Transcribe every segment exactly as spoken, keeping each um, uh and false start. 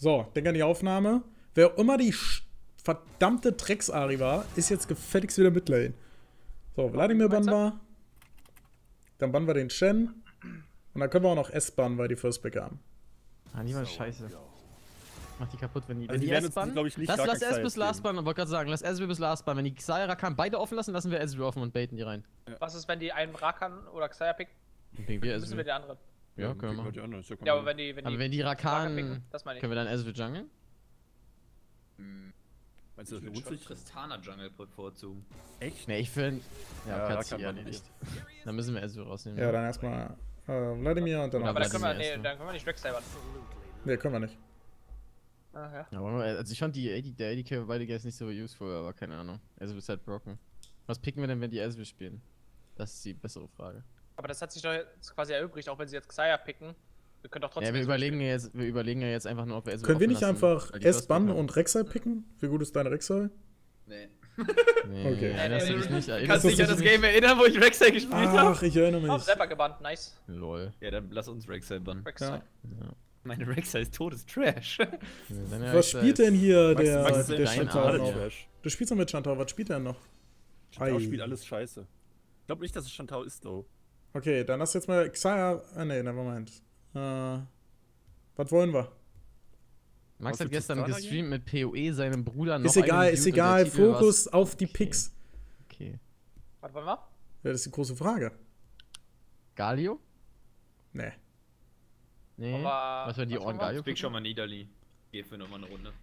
So, denk an die Aufnahme. Wer auch immer die verdammte Drecks-Ari war, ist jetzt gefälligst wieder Midlane. So, Vladimir bannen wir. Dann bannen wir den Shen. Und dann können wir auch noch S bannen, weil die First Pick haben. Ah, die war scheiße. Mach die kaputt, wenn die, also wenn die, die S bannen. Lass, lass S bis Last bannen, wollte gerade sagen, lass S bis Last bannen. Wenn die Xayah Rakan beide offen lassen, lassen wir S offen und baiten die rein. Ja. Was ist, wenn die einen Rakan oder Xayah picken? Dann wir müssen wir die anderen. Ja, ja, können wir machen. Die andere, ja, ja, aber wenn die, wenn die, aber wenn die Rakan picken, das meine ich. Können wir dann S jungeln? Hm. Meinst du, das lohnt sich? Tristana Jungle bevorzugen. Echt? Ne, ich finde. Ja, ja kannst da du kann ja man nicht. Dann müssen wir S rausnehmen. Ja, dann erstmal äh, Vladimir und dann aber noch dann können wir, nee, dann können wir nicht wegselbern. Nee, können wir nicht. Ah, ja. Ja, also ich fand die A D, der A D K beide jetzt nicht so useful, aber keine Ahnung. Also ist halt broken. Was picken wir denn, wenn die S W spielen? Das ist die bessere Frage. Aber das hat sich doch jetzt quasi erübrigt, auch wenn sie jetzt Xayah picken. Wir können doch trotzdem. Ja, wir überlegen ja jetzt, wir überlegen ja jetzt einfach nur, ob wir S W Können wir nicht lassen, einfach S bannen und Rek'Sai picken? Wie gut ist deine Rek'Sai? Nee. Nee, okay. Erinnerst du dich nicht? Kannst du dich an das Game erinnern, wo ich Rek'Sai gespielt habe? Ach, ich erinnere mich. Oh, selber gebannt, nice. Lol. Ja, dann lass uns Rek'Sai bannen. Rek'Sai. Ja. Meine Rek'Sai ist totes Trash. Was spielt denn hier der, Max, der Max Chantal noch? Trash. Du spielst doch mit Chantal, was spielt er noch? Chantal spielt alles scheiße. Ich glaube nicht, dass es Chantal ist, though. Okay, dann lass jetzt mal Xayah. Ah, ne, nevermind. Äh. Was wollen wir? Max hat gestern gestreamt mit P O E, seinem Bruder noch. Ist egal, ist egal. Fokus auf die okay. Picks. Okay. Was wollen wir? Ja, das ist die große Frage. Galio? Nee. Nee. Aber was war die Ohren Galio? Pick schon mal Niederli. Geh für nochmal eine Runde.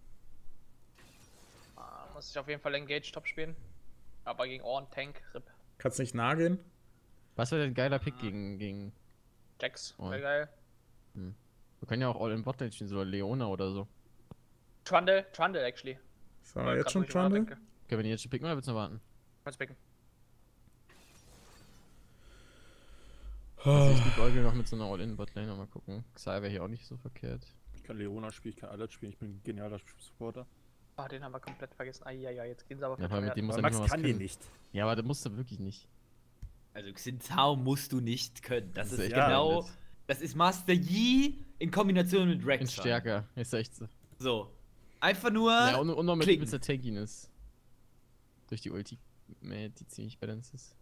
Ah, muss ich auf jeden Fall Engage Top spielen. Aber gegen Orn, Tank, Rip. Kannst nicht nah gehen? Was wäre denn ein geiler Pick gegen. gegen Jax, Ornn. wäre geil. Hm. Wir können ja auch All in Botlane spielen, so Leona oder so. Trundle, Trundle actually. So, ja, jetzt schon Trundle? Können wir die jetzt schon picken oder willst du noch warten? Kannst picken. Also ich die Golge noch mit so einer All in Botlane, mal gucken. Xayah wäre hier auch nicht so verkehrt. Ich kann Leona spielen, ich kann alles spielen, ich bin ein genialer Supporter. Ah, oh, den haben wir komplett vergessen. Eieiei, jetzt gehen sie aber Ja, aber mit dem muss Aber er Max nicht mal was kann den können. nicht. Ja, aber das musst du wirklich nicht. Also Xintao musst du nicht können. Das, Das ist ist echt genau. blöd. Das ist Master Yi in Kombination mit Rex. Ist stärker, ist echt so. So. Einfach nur. Ja, und, und noch mit klicken. übelster Tankiness. Durch die Ulti, die ziemlich balanced ist.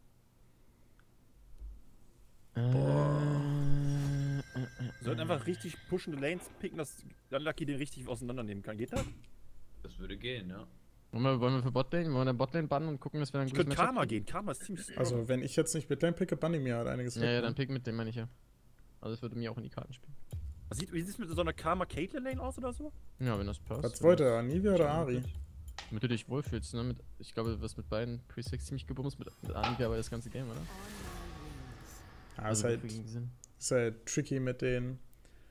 Boah. Wir sollten einfach richtig pushende Lanes picken, dass dann Lucky den richtig auseinandernehmen kann. Geht das? Das würde gehen, ja. Wollen wir, wollen wir für Botlane? Wollen wir dann Botlane bannen und gucken, dass wir dann Ich könnte Karma gehen. Karma ist ziemlich strong. Also, wenn ich jetzt nicht Midlane picke, banne ich mir halt einiges Ja, weg, ja, ne? dann pick mit dem, meine ich ja. Also, das würde mir auch in die Karten spielen. Was sieht, wie sieht es mit so einer Karma Caitlyn Lane aus oder so? Ja, wenn das passt. Was wollte er? Anivia oder Ari? Damit du dich wohlfühlst, ne? Mit, ich glaube, du wirst mit beiden Presets ziemlich gebumst, mit, mit Anivia aber das ganze Game, oder? Ja, Also, ist halt, wofür gegen Sinn. ist halt tricky mit den.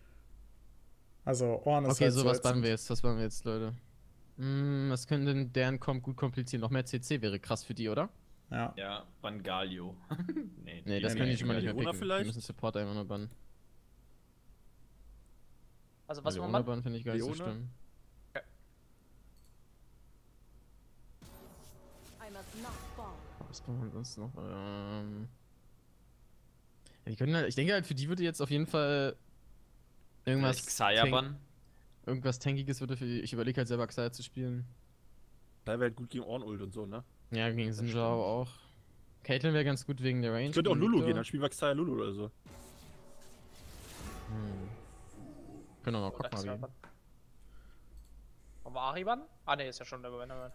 Also, Ornn ist Okay, halt so, was jetzt- bannen wir jetzt? Was bannen wir jetzt, Leute? Hm, was können denn deren Komp gut komplizieren? Noch mehr C C wäre krass für die, oder? Ja. Ja, Bangalio. nee, Nee, das nee, können nee, die schon mal nicht mehr Leona picken. vielleicht? Die müssen Support einfach nur bannen. Also was wollen Leona wir? bannen finde ich gar nicht so Leona? schlimm. Was brauchen wir sonst noch? Ähm. Ja, die können halt, ich denke halt, für die würde jetzt auf jeden Fall irgendwas. Xayah Tank- bannen. Irgendwas Tankiges würde für die. Ich überlege halt selber Xayah zu spielen. Da wäre halt gut gegen Ornn-Ult und so, ne? Ja, gegen Sinjao auch. Caitlyn wäre ganz gut wegen der Range. Ich könnte auch gegen Lulu Victor. gehen, dann spielen wir Xayah Lulu oder so. Hm. Können auch noch Oder Kokma Xayah gehen. bannen. Wollen wir Ari bannen? Ah ne, ist ja schon der Gewinner.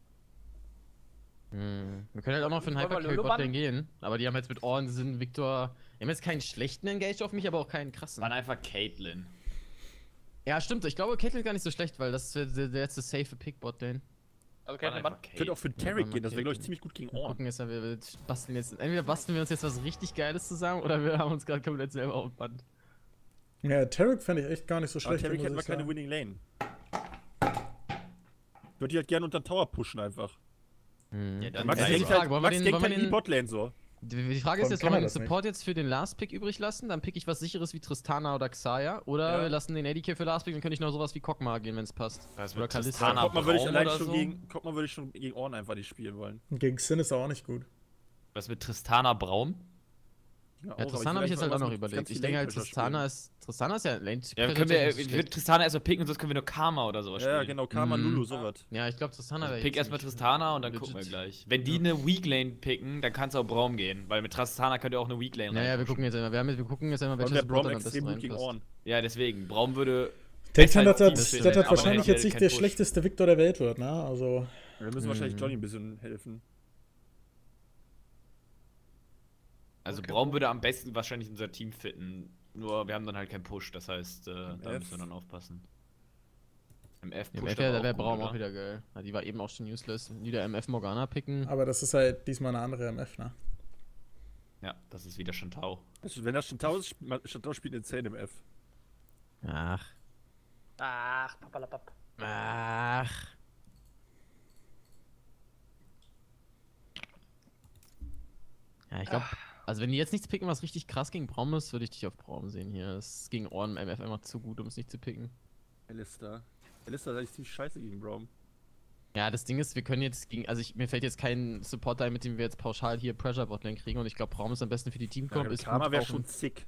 Hm. Wir können halt auch noch für den Wollen wir Hypercarry Lulu Botlane bannen? gehen. Aber die haben jetzt mit Ornn, Sin, Victor. Die haben jetzt keinen schlechten Engage auf mich, aber auch keinen krassen. Bann einfach Caitlyn. Ja, stimmt. Ich glaube, Caitlyn ist gar nicht so schlecht, weil das ist der, der, der letzte safe Pick Botlane. Also Bann okay, einfach Bann. Ich könnte auch für Ja, Tarek Mann, gehen, das wäre, glaube ich, Caitlyn. ziemlich gut gegen Wir Ornn. gucken jetzt, wir, wir basteln jetzt. Entweder basteln wir uns jetzt was richtig Geiles zusammen oder wir haben uns gerade komplett selber aufgebannt. Ja, Tarek fände ich echt gar nicht so Aber schlecht. Tarek muss hätten wir ich keine sagen. Winning Lane. Ich würde die halt gerne unter den Tower pushen einfach. Hm. Ja, dann Max Ja, Nein, die denkt Frage, halt, wollen wir Max den- denkt wollen wir halt in die den- Botlane so. Die die Frage ist Warum jetzt, kann wollen wir er den das nicht? Support jetzt für den Last Pick übrig lassen? Dann pick ich was sicheres wie Tristana oder Xayah. Oder Ja. wir lassen den A D K für Last Pick, dann könnte ich noch sowas wie Kokma gehen, wenn es passt. Was Oder mit Kalista. Tristana Guck mal, würde ich Braum allein oder schon so? gegen, guck mal, würde ich schon gegen Ornn einfach nicht spielen wollen. Gegen Sin ist er auch nicht gut. Was mit Tristana Braum? Ja, Ja, Tristana habe ich jetzt halt auch noch überlegt. Ich denke halt, Tristana ist. Tristana ist ja Lane. Ja, können wir, wir würden Tristana erstmal picken und sonst können wir nur Karma oder sowas spielen. Ja, genau, Karma, Mhm. Lulu, sowas. Ja, ich glaube, Tristana Also wäre pick erstmal Tristana und dann gucken wir gleich. Wenn die eine Weak Lane picken, dann kannst du auch Braum gehen, weil mit Tristana könnt ihr auch eine Weak Lane Naja, wir reinpushen. gucken jetzt einmal. Wir, haben jetzt, wir gucken jetzt einmal, Und welches der Support Braum dann am besten extrem gut gegen reinpasst. Ohren. Ja, deswegen, Braum würde. Denkt man, dass besser das, als das, Team das aber wahrscheinlich der jetzt hat nicht keinen der Push. schlechteste Victor der Welt wird, ne? Also. Wir müssen wahrscheinlich Mhm. Johnny ein bisschen helfen. Also Okay, Braum wo- würde am besten wahrscheinlich unser Team fitten. Nur wir haben dann halt keinen Push, das heißt, äh, da F. müssen wir dann aufpassen. M F Im pusht F, ja, aber da wäre gut, Braum oder? auch wieder geil. Ja, die war eben auch schon useless. Wieder M F Morgana picken. Aber das ist halt diesmal eine andere M F, ne? Ja, das ist wieder Shantau. Also, wenn das Shantau ist, sp- Shantau spielt insane im F. Ach. Ach, papalapap. Ach. Ja, ich glaube, also wenn die jetzt nichts picken, was richtig krass gegen Braum ist, würde ich dich auf Braum sehen hier. Das ist gegen Ohren M F einfach zu gut, um es nicht zu picken. Alistair. Alistair ist eigentlich ziemlich scheiße gegen Braum. Ja, das Ding ist, wir können jetzt gegen, also ich, mir fällt jetzt kein Support ein, mit dem wir jetzt pauschal hier Pressure Botlane kriegen und ich glaube, Braum ist am besten für die Teamcomp. Ja, ist Karma gut wäre auf schon dem- sick.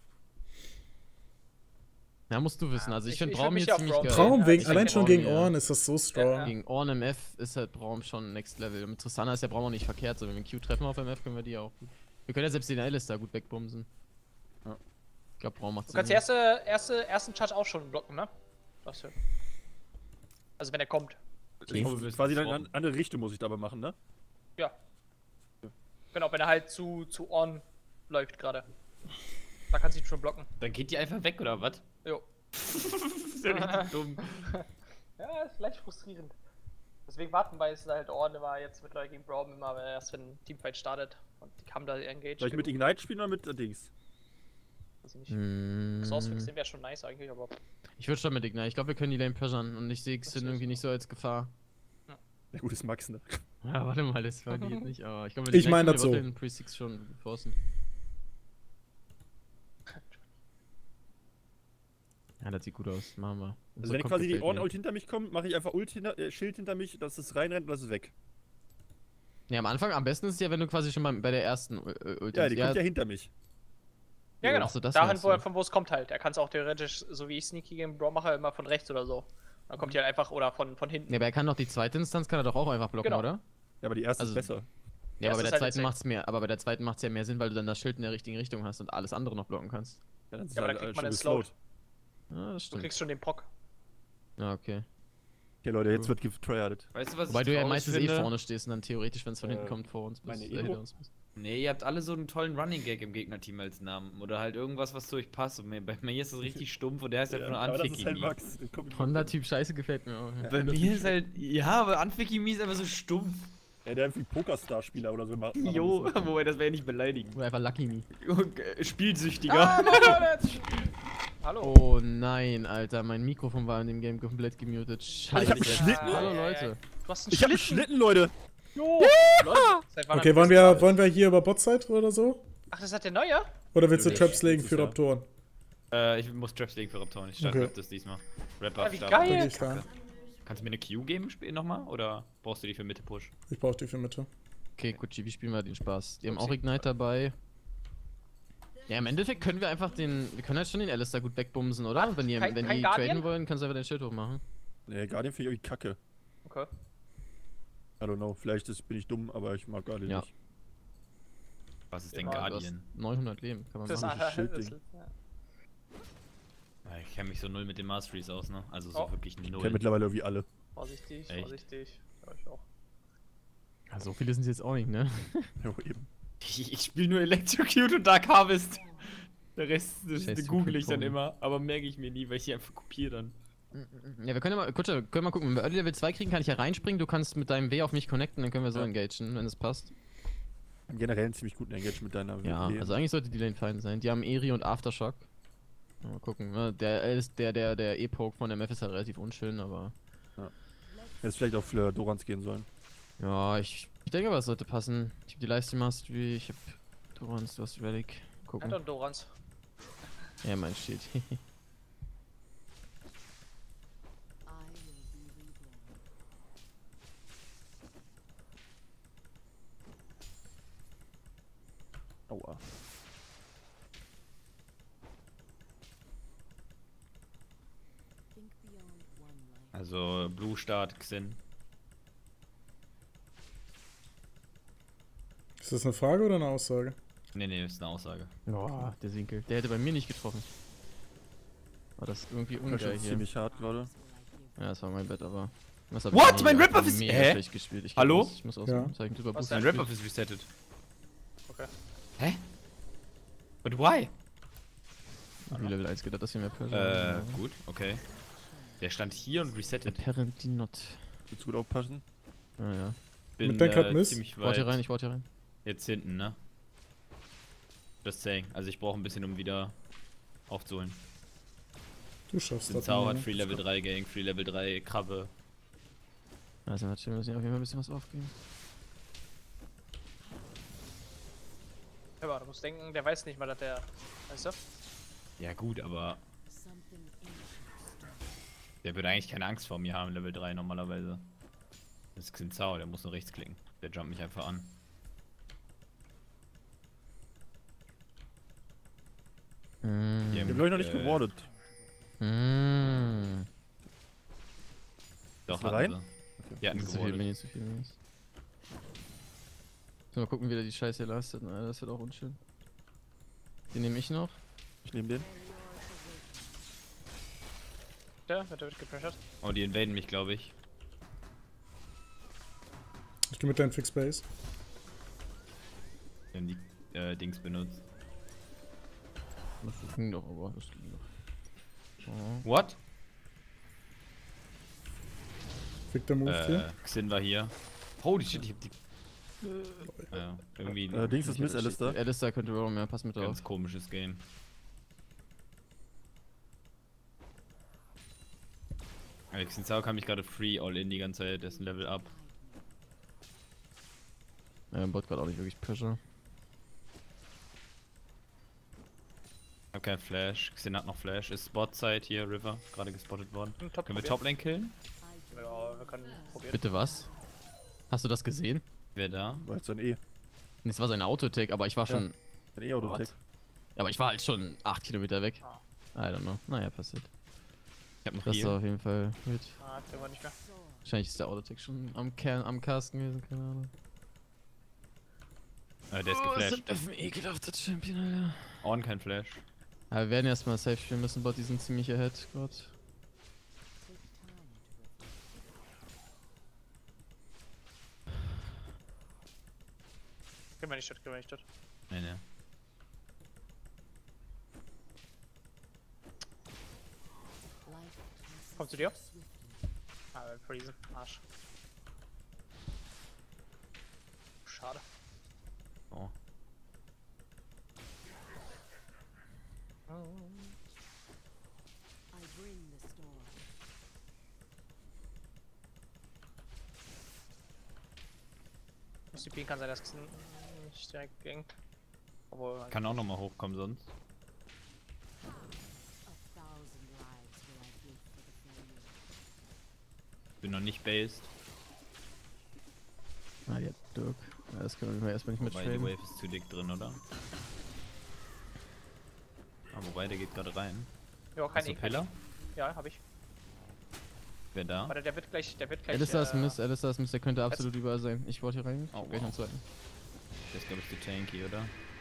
Ja, musst du wissen. Also ich, Ich- finde ich Braum würd mich hier auf ziemlich Braum geil. sehen. Traum, Ja, wegen, ich allein find schon Braum, gegen ja. Ohren ist das so strong. Ja. Gegen Ohren M F ist halt Braum schon Next Level. Und mit Tristana ist der Braum auch nicht verkehrt. So, wenn wir Q treffen auf M F, können wir die auch gut. Wir können ja selbst den Alistair gut wegbumsen. Ja. Ich glaube, Braum macht Du kannst die erste, erste, ersten Charge auch schon blocken, ne? Was für. Also wenn er kommt. Okay. Also, quasi dann in eine andere Richtung muss ich dabei machen, ne? Ja. Genau, wenn er halt zu, zu On läuft gerade. Da kannst du ihn schon blocken. Dann geht die einfach weg, oder was? Jo. Das ist ja richtig dumm. Ja, ist leicht frustrierend. Deswegen warten wir jetzt halt On immer jetzt mittlerweile gegen Braum immer aber erst, wenn ein Teamfight startet. Und die haben da engaged. Soll ich mit Ignite spielen oder mit äh, Dings? Weiß ich nicht. Mm. Source Fix, den wäre schon nice eigentlich, aber. Ich würde schon mit Ignite. Ich glaube, wir können die Lane pressuren und ich sehe Xin Das irgendwie nicht so als Gefahr. Ja, gut, ist Max, ne? Ja, warte mal, das war die jetzt nicht, aber ich glaube, Ich mein das so. Pre six schon forcen. Ja, das sieht gut aus. Machen wir. Also, Unser wenn Kopf quasi die gefällt mir. Ohren-Ult hinter mich kommt, mache ich einfach Ult hinter, äh, Schild hinter mich, dass es reinrennt und das ist weg. Ja, am Anfang, am besten ist es ja, wenn du quasi schon beim, bei der ersten äh, Ult Ja, die kommt ja hinter mich. Ja, genau. Achso, das Dahin, meinst wo, er- du. von wo es kommt halt. Er kann es auch theoretisch, so wie ich Sneaky gegen Braum mache, immer von rechts oder so. Dann kommt die halt einfach, oder von, von hinten. Ja, aber er kann doch die zweite Instanz, kann er doch auch einfach blocken, Genau. oder? Ja, aber die erste Also- ist besser. Ja, aber bei ist der halt zweiten insane. macht's mehr, aber bei der zweiten macht's ja mehr Sinn, weil du dann das Schild in der richtigen Richtung hast und alles andere noch blocken kannst. Ja, dann ist Ja, aber halt, dann äh, kriegt man schon den Slowed. geslowt. Ja, das Du stimmt. kriegst schon den Proc. Ja, okay. Okay, Leute, jetzt wird getryhardet. Weißt du, was Wobei ich du ja traurig meistens eh finde? vorne stehst und dann theoretisch, wenn es von hinten Äh, kommt, vor uns bist. meine äh, Ego? hinter uns bist. Nee, ihr habt alle so einen tollen Running Gag im Gegnerteam als Namen. Oder halt irgendwas, was zu euch passt. Und mir, bei mir ist das richtig stumpf und der heißt einfach nur aber das ist halt Anfikimi. Max. den kommt- Honda-Typ Scheiße gefällt mir auch. Ja. Bei mir ist halt, ja, aber Anfikimi ist einfach so stumpf. Ja, der irgendwie Pokerstar-Spieler oder so macht. Jo, wobei das wäre nicht beleidigend. Oder einfach Lucky Me. Und, äh, Spielsüchtiger. Ah, Leute! Hallo. Oh nein, Alter, mein Mikrofon war in dem Game komplett gemutet. Scheiße. ich hab einen Schlitten. Hallo Ja, ja, Leute. ja. Du hast einen Ich hab einen Schlitten. Schlitten, Leute! Jo. Leute, seit wann Okay, habt wollen ihr das wir, gemacht? wollen wir hier über Botzeit oder so? Ach, das hat der neue? Oder willst du Nee, Traps legen das für ist ja- Raptoren? Äh, ich muss Traps legen für Raptoren. Ich starte Okay. okay. das diesmal. Wrap Ja, up wie starten. geil. Dann geh ich da. Kannst du mir eine Q geben sp- nochmal? Oder brauchst du die für Mitte-Push? Ich brauch die für Mitte. Okay, Gucci, wie spielen wir den Spaß? Die haben auch Upsi. Ignite dabei. Ja, im Endeffekt können wir einfach den. Wir können halt schon den Alistair gut wegbumsen, oder? Was? Wenn die, Kein- wenn kein die Guardian? traden wollen, kannst du einfach den Schild hochmachen. Nee, Guardian finde ich irgendwie kacke. Okay. I don't know, vielleicht ist, bin ich dumm, aber ich mag Guardian Ja. nicht. Was ist denn Ja, Du hast Guardian? neunhundert Leben, kann man Das, machen. dieses Schild das, Ding. ja. Ja, Ich kenne mich so null mit den Masteries aus, ne? Also so Oh. wirklich Ich null. kenne mittlerweile irgendwie alle. Vorsichtig, Echt? vorsichtig. Ja, ich auch. Ja, so viele sind es jetzt auch nicht, ne? Jo, eben. Ich, ich spiele nur Electrocute und Dark Harvest. Der Rest, das Scheiß google ich dann Pokémon. immer, aber merke ich mir nie, weil ich die einfach kopiere dann. Ja, wir können ja mal, Kutscher, können mal gucken, wenn wir Early Level zwei kriegen, kann ich ja reinspringen, du kannst mit deinem W auf mich connecten, dann können wir so Ja. engagen, wenn es passt. Im Generell einen ziemlich guten Engage mit deiner Ja, W W. also eigentlich sollte die Lane fein sein. Die haben Eri und Aftershock. Mal gucken, ne? Der ist der, der, der E-Poke von M F ist halt relativ unschön, aber. Hätte vielleicht auch für Dorans gehen sollen. Ja, ich, ich denke aber, es sollte passen. Ich hab die Livestream Mastery, ich hab Dorans, du hast Relic. Gucken. Anton Dorans. Ja, mein steht. Aua. Also Blue Start, Xin. Ist das eine Frage oder eine Aussage? Nee, nee, ist eine Aussage. Boah, der Sinkel. Der hätte bei mir nicht getroffen. War das irgendwie Das ungeil ist hier. ziemlich hart gerade. Ja, das war mein Bett, aber... Was hab What? ich Mein mega- Rip-Off ist- mega Hä? schlecht gespielt. Ich Hallo? muss, ich muss ausmachen. Zeichen drüber Was Boost denn? Mein gespielt. Rip-Off ist resettet. Okay. Hä? But why? Wie Level eins geht, hat das hier mehr Äh, Pressure. gut, okay. Der stand hier und resettet. Apparently not. Willst du gut aufpassen? Ah ja. Bin Mit Denkard äh, Miss? ziemlich Ich warte hier weit rein, ich warte hier rein. jetzt hinten, ne? Just saying. Also ich brauche ein bisschen, um wieder aufzuholen. Du schaffst das. Zau hat ne? Free Level drei Gang, Free Level drei Krabbe. Also warte, wir müssen hier auf jeden Fall ein bisschen was aufgeben. Aber du musst denken, der weiß nicht mal, dass der. Weißt du? Ja gut, aber der würde eigentlich keine Angst vor mir haben, Level drei normalerweise. Das ist Xinzao, der muss nur rechts klicken. Der jumpt mich einfach an. Mm. Die Wir haben glaube ich noch nicht äh, gewardet. Mm. Doch, Bist du hatten rein? sie. Die hatten Zu viel gewartet. Minis, zu viel Minis. So, mal gucken, wie der die Scheiße hier leistet. Na, das wird auch unschön. Den nehme ich noch. Ich nehme den. Der wird, der wird gepressured. Oh, die invaden mich, glaube ich. Ich geh mit deinem Fix Base. Die haben die äh, Dings benutzt. Das ging doch, aber das ging doch. Oh. What? Victor Move Äh, hier. Xin war hier. Holy shit, ich hab die. Ja, irgendwie Äh, Dings ist Miss Alistair. Alistair könnte Roam, ja, pass mit ein drauf. ganz komisches Game. Xinzao kann mich gerade free all in die ganze Zeit, der ist ein Level up. Ja, Bot gerade auch nicht wirklich Pressure. Ich hab keinen Flash. Xin hat noch Flash. Ist Bot-Side hier, River, gerade gespottet worden. Hm, top Können wir probiert. Toplane killen? Ja, wir können probieren. Bitte was? Hast du das gesehen? Wer da? War jetzt ein E. Nee, es war sein Autotech, aber ich war schon. Ein E-Autotech. Ja, aber ich war halt schon acht Kilometer weg. I don't know. Naja, passiert. Ich hab noch Das hier. war auf jeden Fall gut. Ah, kriegen wir nicht mehr. Wahrscheinlich ist der Autotech schon am Kern, am Casten gewesen, keine Ahnung. Äh, der ist Oh, geflasht. das ist ein ekelhafter Champion, Alter. On kein Flash. Aber wir werden erstmal safe spielen müssen, Bot, die sind ziemlich ahead, Gott. Kriegen wir nicht statt, kriegen wir nicht statt. Nee, nee. Kommt zu dir? Ah, wir freezen. Arsch. Schade. Oh. Muss die Pin kann sein, dass es nicht direkt ging. Obwohl. Kann auch nochmal hochkommen sonst. Bin noch nicht based. Ah, die hat Dirk. Ja, das können wir erstmal nicht Wobei die mittraden. Wave ist zu dick drin, oder? Ah, wobei, der geht gerade rein. Ja, kein Hast du E. Pillar? Ja, hab ich. Wer da? Aber der, der wird gleich, der wird gleich. Alistair ist äh, Miss, Alistair ist Miss, der könnte absolut überall sein. Ich wollte hier rein. Ich Oh, hab gleich wow. noch einen zweiten. Der ist, glaube ich, zu tanky, oder?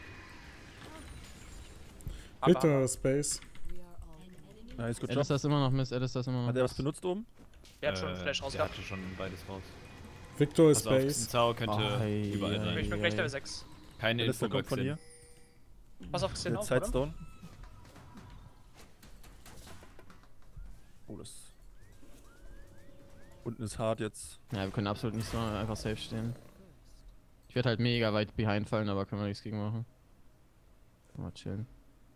aber- Victor Space. Nice, good job. Alistair ist immer noch Miss, Alistair ist immer noch Hat er was Miss. benutzt oben? Der hat schon einen Äh, Flash Der rausgehabt. hatte schon beides raus. Victor ist Pass auf, Space. Xinzao könnte Oh, hey, überall hey. sein. Ich bin gleich Ei, Level ei. sechs. Keine Info Alistair kommt von hier. Pass auf, Xen Der auf, Sides oder? down. Oh, das. Unten ist hart jetzt. Ja, wir können absolut nicht so einfach safe stehen. Ich werde halt mega weit behind fallen, aber können wir nichts gegen machen. Mal chillen.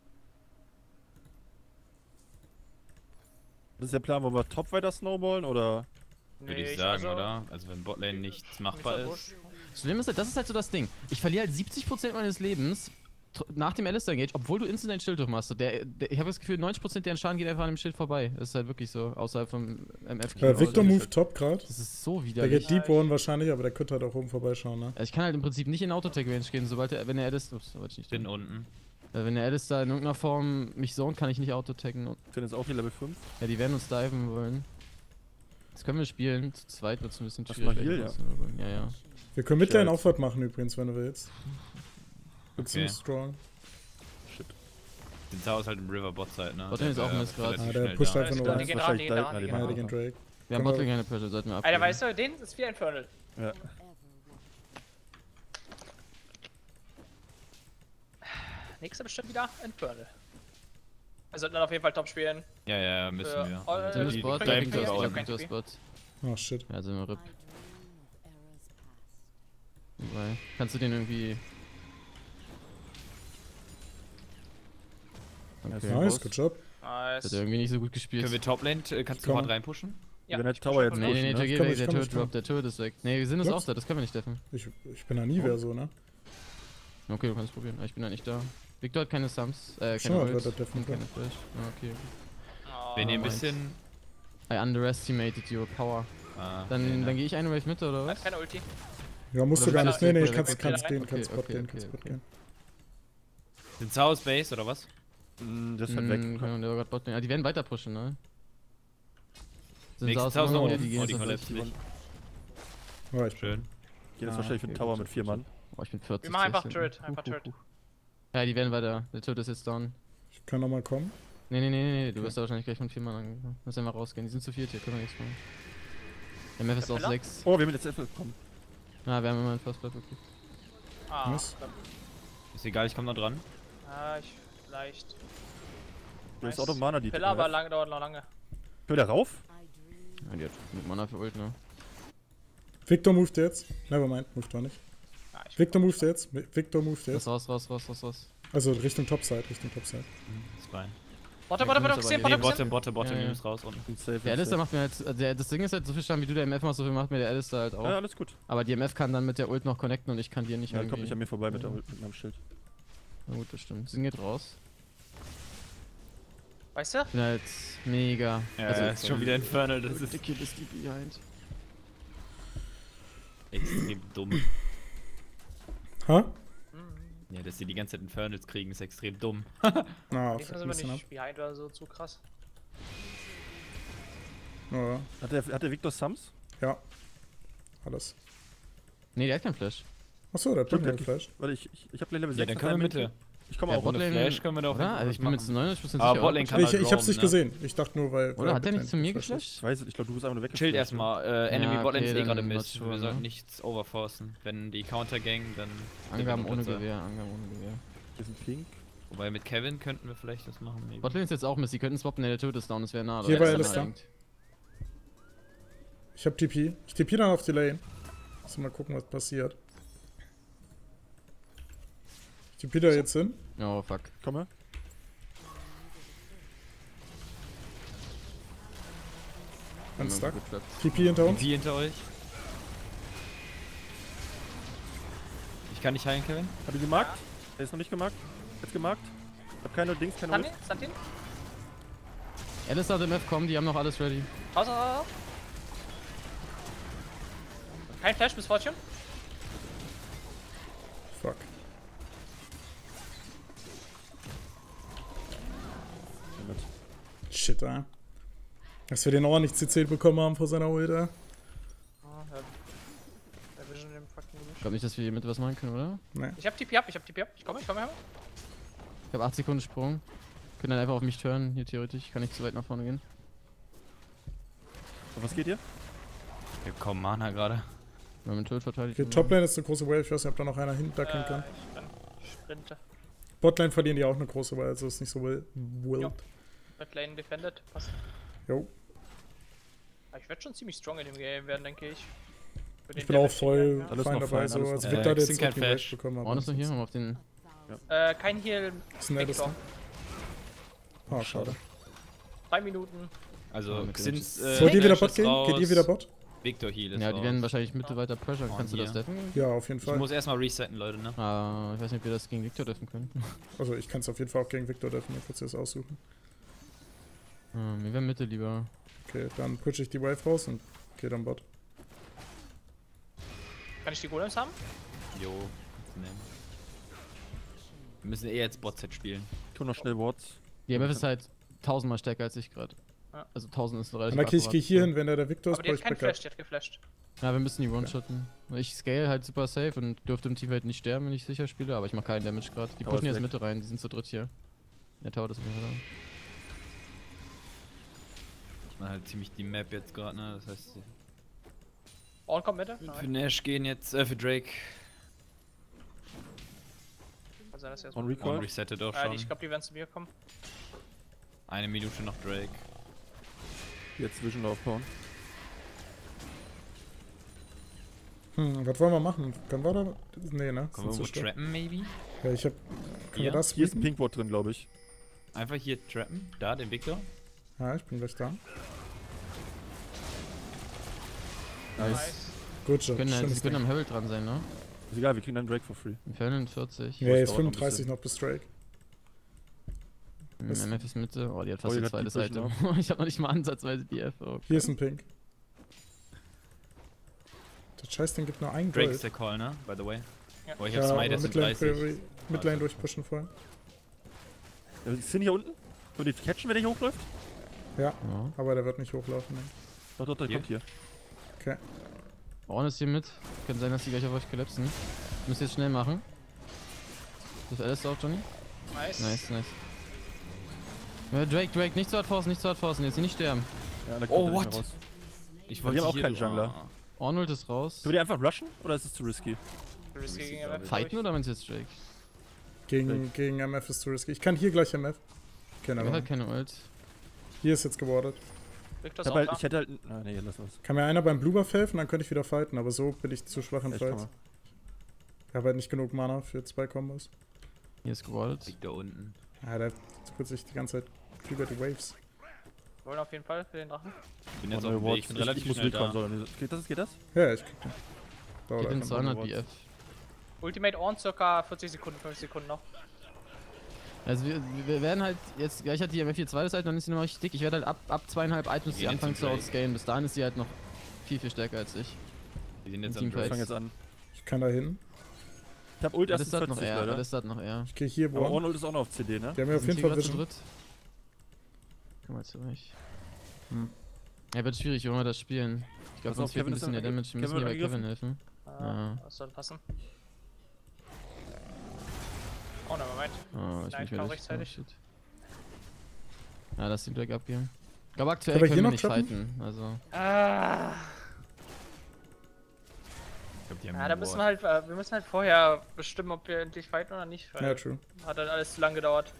Das ist der Plan, wollen wir top weiter snowballen oder? Würde Nee, ich sagen, also- oder? Also wenn Botlane nichts Nicht machbar so ist. Das Problem ist halt, das ist halt so das Ding. Ich verliere halt siebzig Prozent meines Lebens tr- nach dem Alistair Engage, obwohl du instant dein Schild durchmachst. So, Der, der, ich habe das Gefühl, neunzig Prozent deren Schaden geht einfach an dem Schild vorbei. Das ist halt wirklich so, außerhalb vom M F. Äh, Victor Move top gerade. Das ist so Der widerlich. geht Deep One wahrscheinlich, aber der könnte halt auch oben vorbeischauen, ne? Also ich kann halt im Prinzip nicht in Autotech Range gehen, sobald er, wenn er Alistair, ups, wollte ich nicht Bin tun. unten. Äh, Wenn der Alistair in irgendeiner Form mich zone, kann ich nicht Autotaggen. Und- Finn ist auch hier Level fünf. Ja, die werden uns diven wollen. Das können wir spielen. Zu zweit wird es ein bisschen Lass schwierig. mal Heal, ja. Ja, ja. Wir können Midlane Scheiße. Aufwärts machen übrigens, wenn du willst. Wird Okay. ziemlich strong. Den Zau ist halt im River Bot Side, ne? Botlane ist Der auch wär Mist grad. relativ Ah, der schnell pusht da. einfach nur Die rein. gehen ran, wahrscheinlich die gehen da- ran, na, die die gehen Ja, machen die ran. gehen Drake. Wir haben Können Botlane keine Pressure, sollten wir Alter, abgeben. weißt du, den ist wie Infernal. Ja. Nächster bestimmt wieder Infernal. Wir sollten dann auf jeden Fall top spielen. Ja, ja, müssen Für wir. all- Tim Äh, ist die- Bot, die- der die- Victor ist die- Bot, die- Victor ist die- Bot. Oh shit. Ja, sind wir R I P. Weil, kannst du den irgendwie... Okay, Nice, raus. good job. Nice. Hat er irgendwie nicht so gut gespielt. Können wir Toplane, äh, kannst du Komm. gerade reinpushen? Ja, Wenn der ich Tower push jetzt schon Nee, nee, nee, pushen, ne? Jagger, Komm, der ich der komm, Turret ich komm. Drop, der Turret ist weg. Nee, wir sind es Was? auch da, das können wir nicht treffen. Ich, ich bin da nie wer so, ne? Okay, du kannst probieren, ich bin da nicht da. Victor hat keine Sums, äh, Schon keine mal, Ult wird das und treffen keine Flash. Ah, okay. Oh, Wenn ihr ein nice. bisschen. I underestimated your power. Ah, Dann, okay, dann ne? gehe ich eine Wave mit, oder Hat was? keine Ulti. Ja, musst Oder du gar wenn nicht. er- Nee, nee, oder kannst, wenn- kannst okay, gehen, kannst okay, Bot okay, gehen, okay, kannst Bot okay. gehen. Sind Zau aus Base oder was? Mm, Das ist halt Mm, weg. keine Ahnung, der war grad Bot. Ja, die werden weiter pushen, ne? Sind Nächste Saus Zau ist noch? noch Ja, unten. die gehen Oh, die jetzt Collapse noch nicht. Ja, ich Schön. Geht jetzt Ah, wahrscheinlich für den okay, Tower gut, mit vier Mann. Oh, ich bin vierzig. Wir machen einfach sechzehn. Turret, einfach Huch, huch, Turret. huch. Ja, die werden weiter. Der Turret ist jetzt down. Ich kann nochmal kommen. Nee, nee, nee, nee, nee, du wirst da wahrscheinlich gleich von vier Mann angegriffen. Lass einfach rausgehen, die sind zu viert hier, können wir nichts machen. M F ist Der auf Feller? sechs. Oh, wir haben jetzt Äpfel bekommen. Ah, wir haben immer einen First Blood gekriegt. Ah, Was? dann- Ist egal, ich komm noch dran. ah, ich vielleicht. Du hast Auto Mana, die. Pillar, aber lange dauert noch lange. Können wir da rauf? Ja, die hat mit Mana für Ult, ne? Victor moved jetzt. Nevermind, moved doch nicht. Ah, ich Victor moved jetzt. Victor moved Raus, jetzt. raus, raus, raus, raus, raus. Also Richtung Topside, Richtung Topside. Ist fein. Botte, Ja, Botte, komm, Botte, ist Xen, aber- Nee, Botte, Bottom, Xen. Bottom, Bottom, Ja, wir ja. müssen raus unten. Bin safe, Der bin Alistair safe. macht mir halt, also der, das Ding ist halt, so viel Schaden wie du der M F machst, so viel macht mir der Alistair halt auch. Ja, alles gut. Aber die M F kann dann mit der Ult noch connecten und ich kann dir nicht Ja, kommt irgendwie. nicht an mir vorbei mit, der, Ja. Ult- mit meinem Schild. Na gut, das stimmt. Sing geht raus. Weißt du? Ich bin halt mega. Ja, also, ist schon wieder Infernal, das ist ridiculous deep behind. extrem dumm. Ha? Ja, dass sie die ganze Zeit Infernals kriegen, ist extrem dumm. Na, Diesmal fuck, sind wir ein bisschen ab. nicht behind oder so, zu krass. Ja, Hat der, hat der Victor Sums? ja. Alles. Nee, der hat keinen Flash. Achso, der Stimmt, bringt der- den Flash. Warte, ich, ich, ich hab Level Ja, sechs. dann mit können wir einem Mitte. Ich komme Ja, auch. Ohne Botlane- Flash können wir doch Oder? Also ich bin mir was zu neunundneunzig Prozent Aber sicher. Botlane oder? kann Ich, man ich hab's nicht ne? gesehen. Ich dachte nur, weil. Oder weil hat der nicht Midlane zu mir geflasht ist. geflasht? Ich weiß es, ich glaube, du bist einfach nur weg. Chillt erstmal, äh, Enemy Ja, Botlane okay, ist eh gerade dann Mist. not sure, Wir sollten ne? nichts overforcen. Wenn die Counter Gang, dann. Angaben sind wir ohne Blitzer. Gewehr, Angaben ohne Gewehr. Wir sind pink. Wobei mit Kevin könnten wir vielleicht das machen. maybe. Botlane ist jetzt auch Mist, die könnten swappen, der Turret ist down, das wäre nah. Hier oder? war Das ist Alistair. naheliegend. Ich hab T P. Ich T P dann auf die Lane. Lass mal gucken, was passiert. Ich T P da jetzt hin. Oh fuck. Komme. Ganz stuck. Gut geklappt. T P hinter uns. Wie hinter euch? Ich kann nicht heilen, Kevin. Hab ihn gemarkt? Er ist noch nicht gemarkt. Jetzt gemarkt. Hab keine Dings, keine Stand Ult. ihn? Stand ihn? Alistair hat M F kommen, die haben noch alles ready. Raus, raus, raus. Kein Flash bis Fortune. Fuck. Shit, ey. Dass wir den auch nicht C C bekommen haben vor seiner Ult, ey. Ah, ja. Der Vision im fucking Ich Gemisch. glaube nicht, dass wir hier mit was machen können, oder? Nee. Ich hab T P ab, ich hab T P ab. Ich komme, ich komme her. Ich habe acht Sekunden Sprung. Können dann einfach auf mich turnen, hier theoretisch. Kann ich zu weit nach vorne gehen. Und was geht hier? Wir kommen Mana gerade. Wir haben einen Turret verteidigt. Okay, Toplane ist eine große Wave. Ich weiß nicht, ob da noch einer hinducken Äh, kann. ich renn. Sprinte. Botlane verlieren die auch eine große Wave, also ist nicht so wild. wild. Mid Lane defended. Passt. Jo. Aber ich werde schon ziemlich strong in dem Game werden, denke ich. Für Ich den bin auch Damage, voll den wir Alles fein noch dabei, fein, so alles als noch Victor fein. hat Äh, jetzt sind kein auch die Wave Flash. bekommen. Orn ist noch hier, um auf den. haben. Äh, kein Heal. Ist ein Victor. Alistair. Ah, schade. Drei Minuten. Also, Ja, mit Xins. den- Äh, Sollt ihr wieder Flash Bot ist gehen? raus. Geht ihr wieder Bot? Victor Heal ist Ja, die raus. werden wahrscheinlich Mitte weiter pressure. Oh, Kannst du das hier. deffen? Ja, auf jeden Ich Fall. muss erstmal resetten, Leute, ne? Ah, ich weiß nicht, ob wir das gegen Victor deffen können. Also ich kann es auf jeden Fall auch gegen Victor deffen, dann kannst du das aussuchen. Hm, wir werden Mitte lieber. Okay, dann push ich die Wave raus und geh dann Bot. Kann ich die Golems haben? Jo, kannst du nehmen. Wir müssen eh jetzt Bot-Set spielen. Ich tu noch schnell Wards. Die M F ist halt tausendmal stärker als ich gerade. Also tausend ist relativ Und okay, ich gehe akkurat. hier hin, wenn der der Victor ist, Aber die brauche hat ich keinen Backup. Flash, die hat geflasht. Ja, wir müssen die one-shotten. Ich scale halt super safe und dürfte im Team halt nicht sterben, wenn ich sicher spiele, aber ich mache keinen Damage gerade. Die Tower pushen ist jetzt weg. Mitte rein, die sind zu dritt hier. Der Tower ist auf jeden Fall da. Ich mach halt ziemlich die Map jetzt gerade, ne? Das heißt, Orn kommt Mitte? für Nein. Nash gehen jetzt, äh, für Drake. Kann sein, dass sie erst On Und Recall. resettet auch Ja, schon. ich glaube, die werden zu mir kommen. Eine Minute noch Drake. Jetzt Vision aufbauen. Hm, was wollen wir machen? Können wir da. Nee, ne? Können wir Sind irgendwo zu schwach. trappen, maybe? Ja, ich hab. Können Hier? wir das Hier ist ein sweepen? Pinkward drin, glaube ich. Einfach hier trappen. Da, den Victor. Ja, ich bin gleich da. Nice. Gut, schon. Wir können, halt, Schönes sie können Ding. am Herald dran sein, ne? Ist egal, wir kriegen dann Drake for free. Inferno vierzig. Ja, das jetzt dauert noch ein fünfunddreißig bisschen. noch bis Drake. Mhm, Was- M F ist Mitte. Oh, die hat fast Oh, die die hat zweite die Seite. Pushen Ich hab noch nicht mal ansatzweise B F. Oh, Hier ist ein Pink. Das Scheißding gibt nur einen Drake Gold. ist der Call, ne? By the way. Ja. Oh, ich Ja, hab zwei, aber das sind Midlane, dreißig. Priori- Midlane durchpushen vorher. Ja, sind hier unten? Können die catchen, wenn der hier hochläuft? Ja, Ja. aber der wird nicht hochlaufen. Ne? Doch, doch, der Hier? kommt hier. Okay. Orn ist hier mit. Kann sein, dass die gleich auf euch kollapsen. Müsst ihr jetzt schnell machen. Das alles auch, Johnny? Nice. Nice, nice. Ja, Drake, Drake, nicht zu hart forcen, nicht zu hart forcen, jetzt hier nicht sterben. Ja, da Oh, kommt der what? nicht mehr raus. Ich Wir haben auch hier- keinen Jungler. Oh. Arnold ist raus. Können wir die einfach rushen? Oder ist es zu risky? Risky gegen M F, Fighten glaub oder meinst du jetzt Drake? Gegen, gegen M F ist zu risky. Ich kann hier gleich M F. Keine Er hat Ahnung. halt keine Ult. Hier ist jetzt gewartet. ich. Victor Ich, ist hab auch halt, da. ich hätte halt. Ah, nee, lass was. Kann mir einer beim Blue Buff helfen, dann könnte ich wieder fighten, aber so bin ich zu schwach in Ich Fights. komme. Ich habe halt nicht genug Mana für zwei Kombos. Hier ist gewartet. Liegt da unten. Ja, der tut sich die ganze Zeit über die Waves. Wir wollen auf jeden Fall für den Drachen. Ich bin Oh, jetzt neue auf dem Weg, Wards. ich bin Ich, relativ ich muss schnell da. mitkommen. Sollen. Geht das? Geht das? Ja, ich krieg den. Dauert Gib den einfach. zweihundert B F. Ultimate Orn circa vierzig Sekunden, fünf Sekunden noch. Also wir, wir werden halt jetzt, gleich hat die M F hier zweite Seite, dann ist sie noch richtig dick. Ich werde halt ab, ab zweieinhalb Items die Gehen anfangen zum zu Drake. outscalen. Bis dahin ist sie halt noch viel, viel stärker als ich. Wir sind jetzt Im am Teamfight. Drake. Ich fang jetzt an. Ich kann da hin. Ich hab Ult erst Das hat noch vierzig, eher, Leute. das hat noch eher. Ich gehe hier Aber bohren. Ornult ist auch noch auf C D, ne? Die haben mir auf Sind jeden die Fall grad zu Vision. dritt? Komm mal zu euch. Hm. Ja, wird schwierig, wenn wir das spielen. Ich glaube, Pass auf, sonst fehlt ein Kevin ist bisschen der an- Damage. Wir Kevin müssen hier bei wird Kevin angegriffen. helfen. Ah, Ja. das soll passen. Oh, nevermind. Oh, ich bin Nein, nicht mehr kaum durch. rechtzeitig. Oh, shit. Ja, lass den Drake abgeben. Ich glaube, aktuell Können wir hier können wir noch nicht trappen? fighten. Also, Ah, Ich glaub, die haben ja, da einen müssen Ward. wir halt, äh, wir müssen halt vorher bestimmen, ob wir endlich fighten oder nicht. Weil Ja, true. hat halt alles zu lang gedauert.